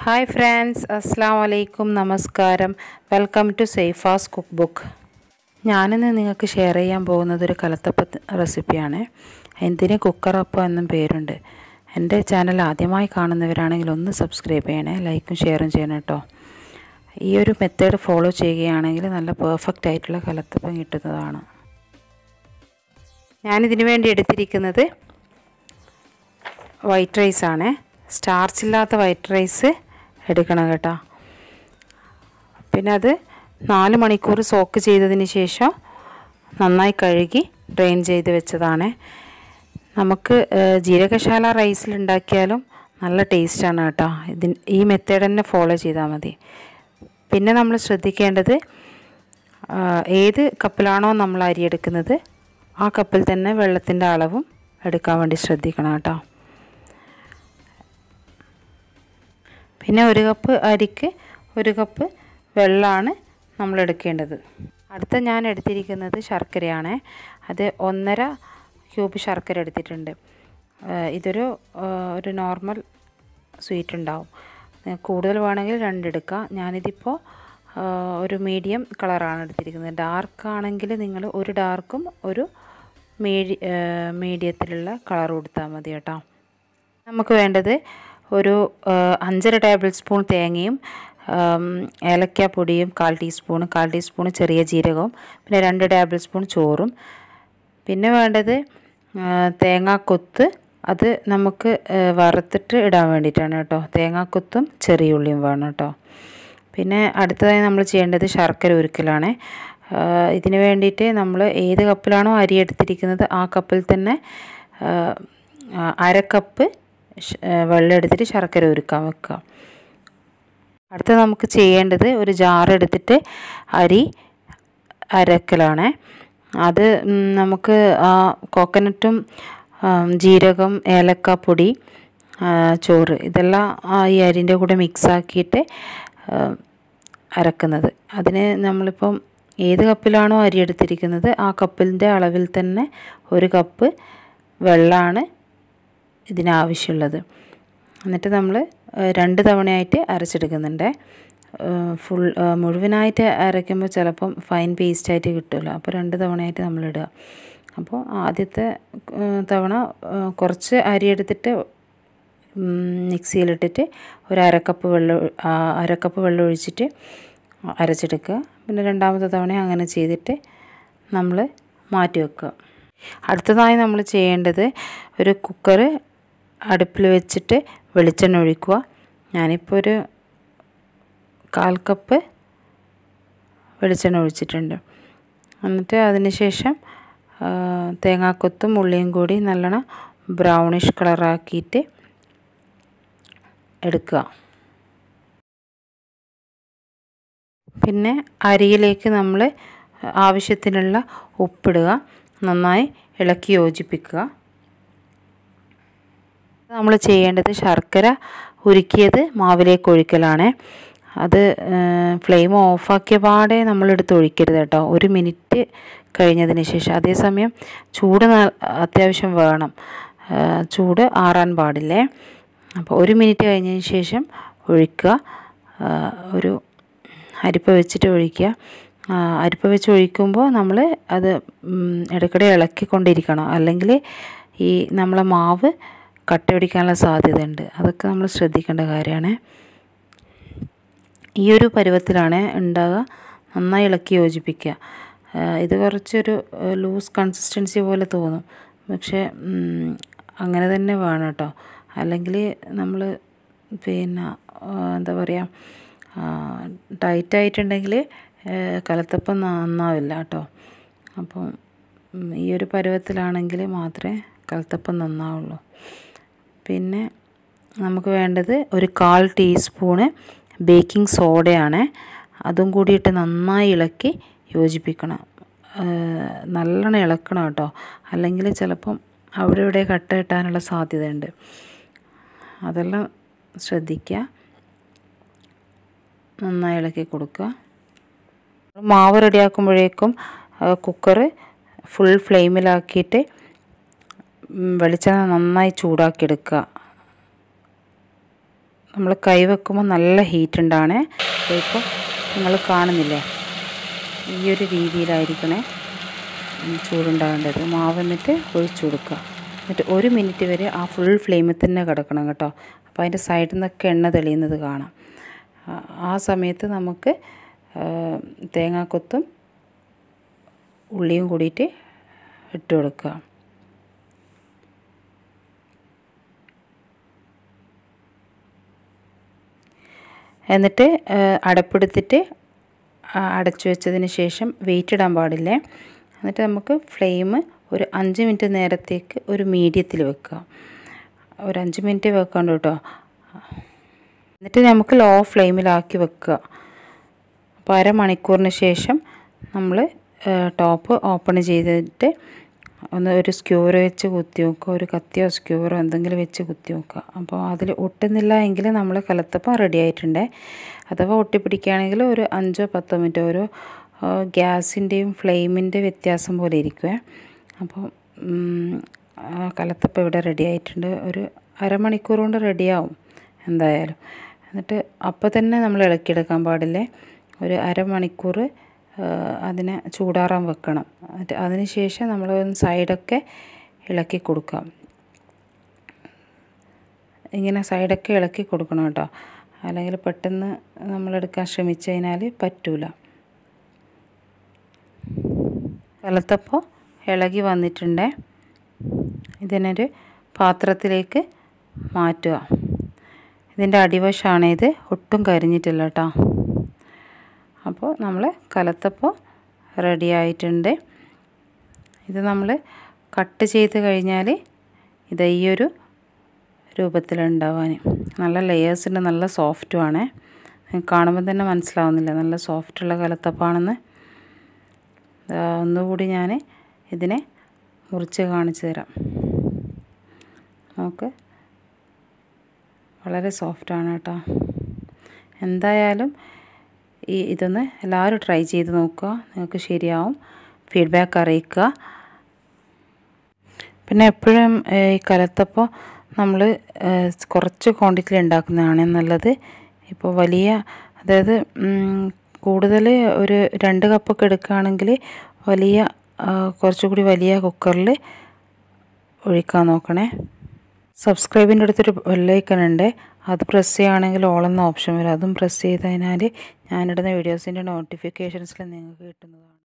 Hi friends, അസ്സാം വലൈക്കും, നമസ്കാരം. Welcome to Saifas cookbook. ഞാനിന്ന് നിങ്ങൾക്ക് ഷെയർ ചെയ്യാൻ പോകുന്നത് ഒരു കലത്തപ്പ റെസിപ്പിയാണ്. എന്തിന് കുക്കർ അപ്പം എന്നും പേരുണ്ട്. എൻ്റെ ചാനൽ ആദ്യമായി കാണുന്നവരാണെങ്കിൽ ഒന്ന് സബ്സ്ക്രൈബ് ചെയ്യണേ, ലൈക്കും ഷെയറും ചെയ്യണം കേട്ടോ. ഈ ഒരു മെത്തേഡ് ഫോളോ ചെയ്യുകയാണെങ്കിൽ നല്ല പെർഫെക്റ്റ് ആയിട്ടുള്ള കലത്തപ്പം കിട്ടുന്നതാണ്. ഞാനിതിനു വേണ്ടി എടുത്തിരിക്കുന്നത് വൈറ്റ് റൈസാണ്. സ്റ്റാർച്ച് ഇല്ലാത്ത വൈറ്റ് റൈസ് എടുക്കണം കേട്ടോ. പിന്നെ അത് 4 മണിക്കൂർ സോക്ക് ചെയ്തതിന് ശേഷം നന്നായി കഴുകി ഡ്രെയിൻ ചെയ്ത് വെച്ചതാണ്. നമുക്ക് ജീരകശാല റൈസിലുണ്ടാക്കിയാലും നല്ല ടേസ്റ്റാണ് കേട്ടോ. ഈ മെത്തേഡ് തന്നെ ഫോളോ ചെയ്താൽ മതി. പിന്നെ നമ്മൾ ശ്രദ്ധിക്കേണ്ടത്, ഏത് കപ്പിലാണോ നമ്മൾ അരി എടുക്കുന്നത് ആ കപ്പിൽ തന്നെ വെള്ളത്തിൻ്റെ അളവും എടുക്കാൻ വേണ്ടി ശ്രദ്ധിക്കണം കേട്ടോ. പിന്നെ 1 കപ്പ് അരിക്ക് 1 കപ്പ് വെള്ളമാണ് നമ്മൾ എടുക്കേണ്ടത്. അടുത്ത ഞാൻ എടുത്തിരിക്കുന്നത് ശർക്കരയാണ്. അത് 1.5 ക്യൂബ് ശർക്കര എടുത്തിട്ടുണ്ട്. ഇതൊരു നോർമൽ സ്വീറ്റ് ഉണ്ടാവും. കൂടുതൽ വേണമെങ്കിൽ 2 എടുക്കുക. ഞാനിതിപ്പോൾ ഒരു മീഡിയം കളറാണ് എടുത്തിരിക്കുന്നത്. ഡാർക്ക് ആണെങ്കിൽ നിങ്ങൾ ഒരു ഡാർക്കും ഒരു മീഡിയത്തിലുള്ള കളർ കൊടുത്താൽ മതി കേട്ടോ. നമുക്ക് വേണ്ടത് ഒരു 5.5 ടേബിൾ സ്പൂൺ തേങ്ങയും ഏലക്കാപ്പൊടിയും 1/4 ടീസ്പൂൺ ചെറിയ ജീരകവും പിന്നെ 2 ടേബിൾ സ്പൂൺ ചോറും. പിന്നെ വേണ്ടത് തേങ്ങാക്കൊത്ത്. അത് നമുക്ക് വറുത്തിട്ട് ഇടാൻ വേണ്ടിയിട്ടാണ് കേട്ടോ. തേങ്ങാക്കൊത്തും ചെറിയ ഉള്ളിയും വേണം കേട്ടോ. പിന്നെ അടുത്തതായി നമ്മൾ ചെയ്യേണ്ടത് ശർക്കര ഉരുക്കലാണ്. ഇതിന് വേണ്ടിയിട്ട് നമ്മൾ ഏത് കപ്പിലാണോ അരി എടുത്തിരിക്കുന്നത് ആ കപ്പിൽ തന്നെ 1/2 കപ്പ് വെള്ളം എടുത്തിട്ട് ശർക്കര ഉരുക്കാൻ വെക്കുക. അടുത്ത നമുക്ക് ചെയ്യേണ്ടത് ഒരു ജാർ എടുത്തിട്ട് അരി അരക്കലാണ്. അത് നമുക്ക് കോക്കനട്ടും ജീരകം ഏലക്കാപ്പൊടി ചോറ് ഇതെല്ലാം ഈ അരിൻ്റെ കൂടെ മിക്സാക്കിയിട്ട് അരക്കുന്നത്. അതിന് നമ്മളിപ്പം ഏത് കപ്പിലാണോ അരി എടുത്തിരിക്കുന്നത് ആ കപ്പിൻ്റെ അളവിൽ തന്നെ 1 കപ്പ് വെള്ളമാണ് ഇതിനാവശ്യമുള്ളത്. എന്നിട്ട് നമ്മൾ 2 തവണയായിട്ട് അരച്ചെടുക്കുന്നുണ്ട്. മുഴുവനായിട്ട് അരയ്ക്കുമ്പോൾ ചിലപ്പം ഫൈൻ പേസ്റ്റായിട്ട് കിട്ടുമല്ലോ. അപ്പോൾ 2 തവണയായിട്ട് നമ്മളിടുക. അപ്പോൾ ആദ്യത്തെ തവണ കുറച്ച് അരി എടുത്തിട്ട് മിക്സിയിലിട്ടിട്ട് ഒരു 1/2 കപ്പ് വെള്ളം ഒഴിച്ചിട്ട് അരച്ചെടുക്കുക. പിന്നെ രണ്ടാമത്തെ തവണ അങ്ങനെ ചെയ്തിട്ട് നമ്മൾ മാറ്റി വെക്കുക. അടുത്തതായി നമ്മൾ ചെയ്യേണ്ടത് ഒരു കുക്കർ അടുപ്പിൽ വെച്ചിട്ട് വെളിച്ചെണ്ണ ഒഴിക്കുക. ഞാനിപ്പോൾ ഒരു 1/4 കപ്പ് വെളിച്ചെണ്ണ ഒഴിച്ചിട്ടുണ്ട്. എന്നിട്ട് അതിന് ശേഷം തേങ്ങാക്കൊത്തും ഉള്ളിയും കൂടി നല്ലോണം ബ്രൗണിഷ് കളറാക്കിയിട്ട് എടുക്കുക. പിന്നെ അരിയിലേക്ക് നമ്മൾ ആവശ്യത്തിനുള്ള ഉപ്പിടുക. നന്നായി ഇളക്കി യോജിപ്പിക്കുക. നമ്മൾ ചെയ്യേണ്ടത് ശർക്കര ഉരുക്കിയത് മാവിലേക്ക് ഒഴിക്കലാണ്. അത് ഫ്ലെയിം ഓഫാക്കിയ പാടെ നമ്മളെടുത്ത് ഒഴിക്കരുത് കേട്ടോ. 1 മിനിറ്റ് കഴിഞ്ഞതിന് ശേഷം. അതേസമയം ചൂട് അത്യാവശ്യം വേണം. ചൂട് ആറാൻ പാടില്ലേ. അപ്പോൾ 1 മിനിറ്റ് കഴിഞ്ഞതിന് ശേഷം ഒഴിക്കുക. ഒരു അരിപ്പ വെച്ചിട്ട് ഒഴിക്കുക. അരിപ്പ വെച്ച് ഒഴിക്കുമ്പോൾ നമ്മൾ അത് ഇടയ്ക്കിടെ ഇളക്കിക്കൊണ്ടിരിക്കണം. അല്ലെങ്കിൽ ഈ നമ്മളെ മാവ് കട്ട പിടിക്കാനുള്ള സാധ്യതയുണ്ട്. അതൊക്കെ നമ്മൾ ശ്രദ്ധിക്കേണ്ട കാര്യമാണ്. ഈ ഒരു പരുവത്തിലാണ് ഉണ്ടാകുക. നന്നായി ഇളക്കി യോജിപ്പിക്കുക. ഇത് കുറച്ചൊരു ലൂസ് കൺസിസ്റ്റൻസി പോലെ തോന്നും, പക്ഷേ അങ്ങനെ തന്നെ വേണം കേട്ടോ. അല്ലെങ്കിൽ നമ്മൾ പിന്നെ എന്താ പറയുക, ടൈറ്റായിട്ടുണ്ടെങ്കിൽ കലത്തപ്പം നന്നാവില്ല കേട്ടോ. അപ്പം ഈ ഒരു പരുവത്തിലാണെങ്കിൽ മാത്രമേ കലത്തപ്പം നന്നാവുള്ളൂ. പിന്നെ നമുക്ക് വേണ്ടത് ഒരു 1/4 ടീസ്പൂണ് ബേക്കിംഗ് സോഡയാണ്. അതും കൂടിയിട്ട് നന്നായി ഇളക്കി യോജിപ്പിക്കണം. നല്ലോണം ഇളക്കണം കേട്ടോ. അല്ലെങ്കിൽ ചിലപ്പം അവിടെ ഇവിടെ കട്ട കിട്ടാനുള്ള സാധ്യതയുണ്ട്. അതെല്ലാം ശ്രദ്ധിക്കുക. നന്നായി ഇളക്കി കൊടുക്കുക. മാവ് റെഡിയാക്കുമ്പോഴേക്കും കുക്കർ ഫുൾ ഫ്ലെയിമിലാക്കിയിട്ട് വെളിച്ചെണ്ണ നന്നായി ചൂടാക്കിയെടുക്കുക. നമ്മൾ കൈ വെക്കുമ്പോൾ നല്ല ഹീറ്റ് ഉണ്ടാണ്. ഇപ്പോൾ നിങ്ങൾ കാണുന്നില്ലേ, ഈ ഒരു രീതിയിലായിരിക്കണേ ചൂടുണ്ടാകേണ്ടത്. മാവ് എന്നിട്ട് ഒഴിച്ചു കൊടുക്കുക. എന്നിട്ട് 1 മിനിറ്റ് വരെ ആ ഫുൾ ഫ്ലെയിമിൽ തന്നെ കിടക്കണം കേട്ടോ. അപ്പോൾ അതിൻ്റെ സൈഡിൽ നിന്നൊക്കെ എണ്ണ തെളിയുന്നത് കാണാം. ആ സമയത്ത് നമുക്ക് തേങ്ങാക്കൊത്തും ഉള്ളിയും കൂടിയിട്ട് ഇട്ട് കൊടുക്കുക. എന്നിട്ട് അടപ്പെടുത്തിട്ട് അടച്ചു വെച്ചതിന് ശേഷം വെയിറ്റ് ഇടാൻ പാടില്ലേ. എന്നിട്ട് നമുക്ക് ഫ്ലെയിം ഒരു 5 മിനിറ്റ് നേരത്തേക്ക് ഒരു മീഡിയത്തിൽ വെക്കുക. ഒരു 5 മിനിറ്റ് വെക്കാണ്ട് കേട്ടോ. എന്നിട്ട് നമുക്ക് ലോ ഫ്ലെയിമിലാക്കി വെക്കുക. അപ്പോൾ അരമണിക്കൂറിന് ശേഷം നമ്മൾ ടോപ്പ് ഓപ്പൺ ചെയ്തിട്ട് ഒരു സ്ക്യൂർ വെച്ച് കുത്തി നോക്കുക. ഒരു കത്തിയോ സ്ക്യൂറോ എന്തെങ്കിലും വെച്ച് കുത്തി നോക്കുക. അപ്പോൾ അതിൽ ഒട്ടുന്നില്ല എങ്കിൽ നമ്മൾ കലത്തപ്പം റെഡി ആയിട്ടുണ്ട്. അഥവാ ഒട്ടിപ്പിടിക്കുകയാണെങ്കിൽ ഒരു 5-10 മിനിറ്റ്, ഓരോ ഗ്യാസിൻ്റെയും ഫ്ലെയിമിൻ്റെ വ്യത്യാസം പോലെ ഇരിക്കുമേ. അപ്പോൾ കലത്തപ്പം ഇവിടെ റെഡി ആയിട്ടുണ്ട്. ഒരു അരമണിക്കൂർ കൊണ്ട് റെഡിയാവും എന്തായാലും. എന്നിട്ട് അപ്പോൾ തന്നെ നമ്മൾ ഇളക്കിയെടുക്കാൻ പാടില്ലേ. ഒരു അരമണിക്കൂർ അതിനെ ചൂടാറാൻ വെക്കണം. എന്നിട്ട് അതിന് ശേഷം നമ്മൾ സൈഡൊക്കെ ഇളക്കി കൊടുക്കാം. ഇങ്ങനെ സൈഡൊക്കെ ഇളക്കി കൊടുക്കണം കേട്ടോ. അല്ലെങ്കിൽ പെട്ടെന്ന് നമ്മളെടുക്കാൻ ശ്രമിച്ചു കഴിഞ്ഞാൽ പറ്റൂല. കലത്തപ്പം ഇളകി വന്നിട്ടുണ്ട്. ഇതിനൊരു പാത്രത്തിലേക്ക് മാറ്റുക. ഇതിൻ്റെ അടിവശമാണ് ഇത്, ഒട്ടും കരിഞ്ഞിട്ടില്ല കേട്ടോ. അപ്പോൾ നമ്മൾ കലത്തപ്പം റെഡി ആയിട്ടുണ്ട്. ഇത് നമ്മൾ കട്ട് ചെയ്ത് കഴിഞ്ഞാൽ ഇത് ഈ ഒരു രൂപത്തിലുണ്ടാവാൻ നല്ല ലെയേഴ്സിൻ്റെ നല്ല സോഫ്റ്റുമാണ്. കാണുമ്പോൾ തന്നെ മനസ്സിലാവുന്നില്ല നല്ല സോഫ്റ്റുള്ള കലത്തപ്പാണെന്ന്. ഒന്നുകൂടി ഞാൻ ഇതിനെ മുറിച്ച് കാണിച്ചു തരാം. നമുക്ക് വളരെ സോഫ്റ്റാണ് കേട്ടോ. എന്തായാലും ഇതൊന്ന് എല്ലാവരും ട്രൈ ചെയ്ത് നോക്കുക. നിങ്ങൾക്ക് ശരിയാവും. ഫീഡ്ബാക്ക് അറിയിക്കുക. പിന്നെ എപ്പോഴും ഈ കലത്തപ്പം നമ്മൾ കുറച്ച് ക്വാണ്ടിറ്റിയിൽ ഉണ്ടാക്കുന്നതാണ് നല്ലത്. ഇപ്പോൾ വലിയ, അതായത് കൂടുതൽ ഒരു 2 കപ്പൊക്കെ എടുക്കുകയാണെങ്കിൽ വലിയ കുറച്ചുകൂടി വലിയ കുക്കറിൽ ഒഴിക്കാൻ നോക്കണേ. സബ്സ്ക്രൈബിൻ്റെ അടുത്തൊരു ബെല്ലൈക്കൺ ഉണ്ട്, അത് പ്രസ് ചെയ്യുകയാണെങ്കിൽ ഓൾ എന്ന ഓപ്ഷൻ വരും. അതും പ്രസ് ചെയ്ത് കഴിഞ്ഞാൽ ഞാനിടുന്ന വീഡിയോസിൻ്റെ നോട്ടിഫിക്കേഷൻസിൽ നിങ്ങൾക്ക് കിട്ടുന്നതാണ്.